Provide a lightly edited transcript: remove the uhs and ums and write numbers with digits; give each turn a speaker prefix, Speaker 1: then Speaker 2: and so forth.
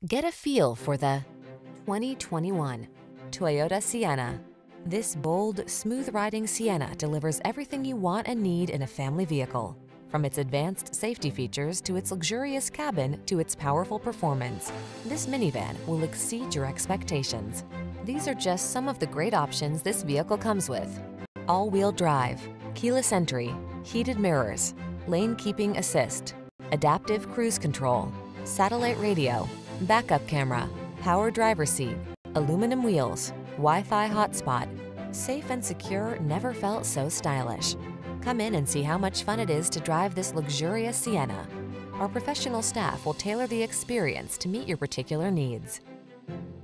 Speaker 1: Get a feel for the 2021 Toyota Sienna. This bold, smooth-riding Sienna delivers everything you want and need in a family vehicle. From its advanced safety features to its luxurious cabin to its powerful performance, this minivan will exceed your expectations. These are just some of the great options this vehicle comes with: all-wheel drive, keyless entry, heated mirrors, lane keeping assist, adaptive cruise control, satellite radio, backup camera, power driver seat, aluminum wheels, Wi-Fi hotspot. Safe and secure never felt so stylish. Come in and see how much fun it is to drive this luxurious Sienna. Our professional staff will tailor the experience to meet your particular needs.